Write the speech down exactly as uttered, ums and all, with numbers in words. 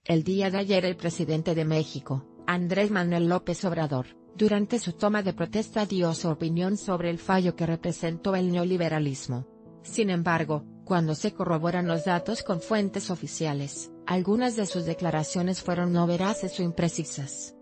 El día de ayer el presidente de México, Andrés Manuel López Obrador, durante su toma de protesta dio su opinión sobre el fallo que representó el neoliberalismo. Sin embargo, cuando se corroboran los datos con fuentes oficiales, algunas de sus declaraciones fueron no veraces o imprecisas.